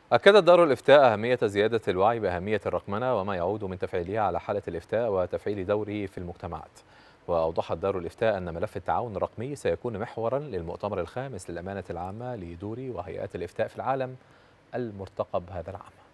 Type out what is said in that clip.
أكدت دار الإفتاء أهمية زيادة الوعي بأهمية الرقمنة وما يعود من تفعيلها على حالة الإفتاء وتفعيل دوره في المجتمعات. وأوضحت دار الإفتاء أن ملف التعاون الرقمي سيكون محورا للمؤتمر الخامس للأمانة العامة لدور وهيئات الإفتاء في العالم المرتقب هذا العام.